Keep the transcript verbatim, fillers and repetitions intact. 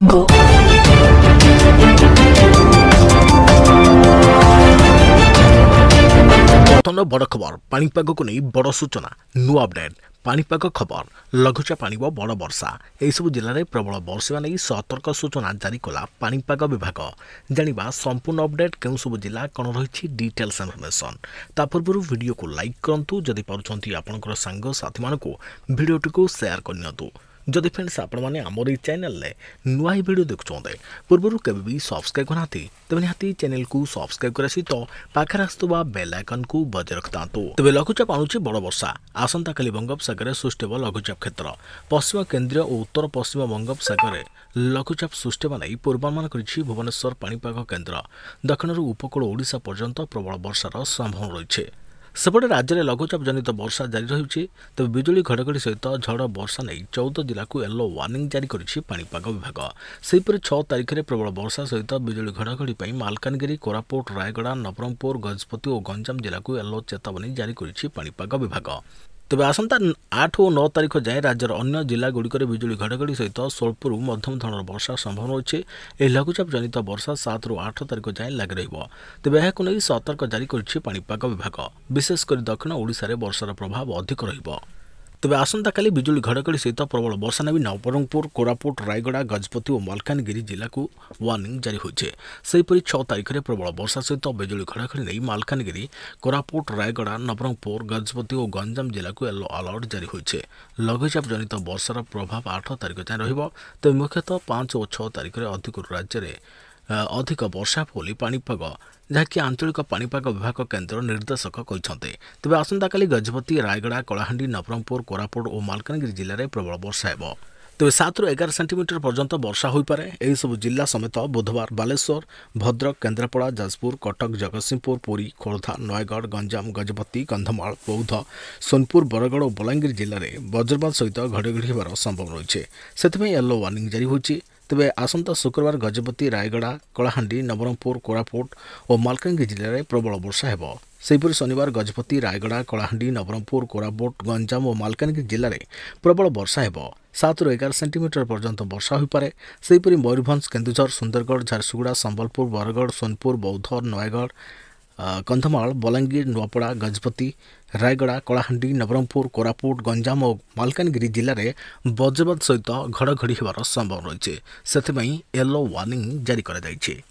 Go. बर्तमान बड़ खबर पाणीपाग को नहीं बड़ सूचना नुआ अपडेट पाणीपाग खबर लघुचाप आनिब बड़ वर्षा एसबू जिले में प्रबल वर्षा नहीं सतर्क सूचना जारी कला पाणीपाग विभाग जानिबा संपूर्ण अपडेट केउ सब जिला कौन रही डिटेल्स इनफॉरमेशन ता पूर्व वीडियो को लाइक करंतु जदि पारुछंती आपनकर सांग साथी मानकु वीडियोटी को शेयर करनियंतु जदि फ्रेंड्स आपण माने हमर ई चैनल ले नुआ ही वीडियो देखुछोंदे पूर्वरु केबे भी सब्सक्राइब करनाती तबे निहाती चैनल को सब्सक्राइब करसी तो पाखर आस्तुबा बेल आइकन को बजाय रखतांतु तबे लघुचाप आणुची बड़ वर्षा आसंता काली बंगोपसागर सृष्टि हेब लघुचाप क्षेत्र पश्चिम केंद्रीय और उत्तर पश्चिम बंगोपसागर लघुचाप सृष्टि होने पूर्वानुमान करिछि भुवनेश्वर पाणीपाग केंद्र दक्षिणରୁ उपकूल ओडिशा पर्यंत प्रबल वर्षार संभावना रही सेपटे राज्य में लघुचाप जनित वर्षा जारी रही तेज बिजुली घड़घड़ी सहित झड़ वर्षा नहीं चौदह जिला को येलो वार्निंग जारी करिछि पाणीपाग विभाग सेहीपरि छह तारिख में प्रबल वर्षा सहित बिजुली घड़घड़ी मालकानगिरी कोरापुट रायगड़ा नवरंगपुर गजपति और गंजाम जिला को येलो चेतावनी जारी करिछि पाणीपाग विभाग तेज आसंता आठ और नौ तारिख जाए राज्यर अन्य जिला गुड़िकर बिजुली घड़घड़ी सहित स्वल्परू मध्यम धरणर वर्षा संभावना अच्छे यह लघुचाप जनित वर्षा सात रु आठ तारिख जाए लग रही तेज यह सतर्क जारी करिछि पाणीपाग विभाग विशेषकर दक्षिण ओडिशा रे वर्षार प्रभाव अधिक रहिबो तेज आसंता काली बिजुली घड़घड़ी सहित प्रबल वर्षा नहीं नवरंगपुर कोरापुट रायगड़ा गजपति और मालकानगिरी जिला को वार्निंग जारी होइछे सेहीपरि छह तारिख में प्रबल वर्षा सहित बिजुली घड़घड़ी नहीं मालकानगिरी कोरापुट रायगड़ा नवरंगपुर गजपति और गंजाम जिला को येलो अलर्ट जारी होइछे लघुचाप जनित वर्षार प्रभाव आठ तारिख जाए रहिबो तेज मुख्यतः पांच और छह तारिख में अधिक राज्य में अधिक वर्षा बोली पाणीपाग जहाँकि आंचलिक पाणीपाग विभाग केन्द्र निर्देशक कहते तेज आसंता काली गजपति रायगड़ा कलाहांडी नवरंगपुर कोरापुट और मालकानगिरी जिले में प्रबल वर्षा हेब तेज सात रु एगार सेंटीमीटर पर्यंत वर्षा हो पारे यही सब जिला समेत बुधवार बालेश्वर भद्रक केन्द्रापड़ा जाजपुर कटक जगतसिंहपुर पुरी खोर्धा नयगढ़ गंजाम गजपति कंधमाल बौद्ध सोनपुर बरगड़ और बलांगीर जिले में वज्रपात सहित घड़घड़ी होबार संभव रही है येलो वार्निंग जारी होती तेज आसंता शुक्रवार गजपति रायगड़ा कलाहांडी नवरंगपुर कोरापुट और मालकानगिरी जिले में प्रबल वर्षा हेब सेहीपरि शनिवार गजपति रायगड़ा कलाहांडी नवरंगपुर कोरापुट गंजाम और मालकानगिरी जिले में प्रबल वर्षा हेब सात रु एगार सेंटीमीटर पर्यंत वर्षा हो पारे सेहीपरि मयूरभंज केन्दुझर सुंदरगढ़ झारसुगुड़ा संबलपुर बरगड़ सोनपुर बौद्ध नयगढ़ कंधमाल बलांगीर नुआपड़ा गजपति रायगड़ा कलाहांडी नवरंगपुर कोरापुट गंजाम और मालकानगिरी जिले में वज्रपात सहित घड़घड़ी होबार संभव रही है येलो वार्निंग जारी कर।